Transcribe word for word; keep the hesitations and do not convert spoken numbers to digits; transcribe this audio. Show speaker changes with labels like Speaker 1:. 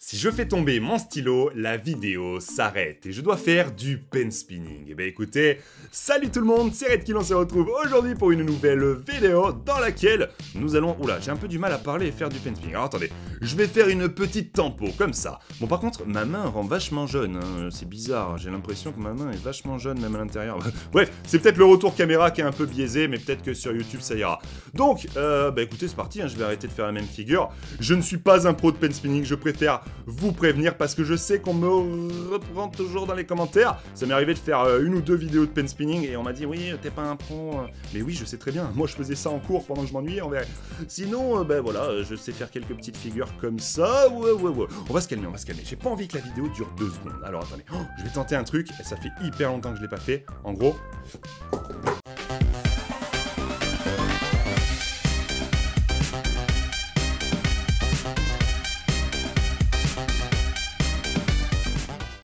Speaker 1: Si je fais tomber mon stylo, la vidéo s'arrête et je dois faire du pen spinning. Et ben écoutez, salut tout le monde, c'est Redkill, on se retrouve aujourd'hui pour une nouvelle vidéo dans laquelle nous allons... Oula, j'ai un peu du mal à parler et faire du pen spinning. Alors attendez, je vais faire une petite tempo, comme ça. Bon par contre, ma main rend vachement jaune, hein. C'est bizarre, j'ai l'impression que ma main est vachement jaune même à l'intérieur. Bref, c'est peut-être le retour caméra qui est un peu biaisé, mais peut-être que sur YouTube ça ira. Donc, euh, bah écoutez, c'est parti, hein, je vais arrêter de faire la même figure. Je ne suis pas un pro de pen spinning, je préfère vous prévenir parce que je sais qu'on me reprend toujours dans les commentaires. Ça m'est arrivé de faire euh, une ou deux vidéos de pen spinning et on m'a dit oui, t'es pas un pro. Mais oui, je sais très bien. Moi, je faisais ça en cours pendant que je m'ennuyais en vrai. Sinon, euh, ben voilà, euh, je sais faire quelques petites figures comme ça. Ouais, ouais, ouais. On va se calmer, on va se calmer. J'ai pas envie que la vidéo dure deux secondes. Alors attendez, oh, je vais tenter un truc. Et ça fait hyper longtemps que je l'ai pas fait. En gros.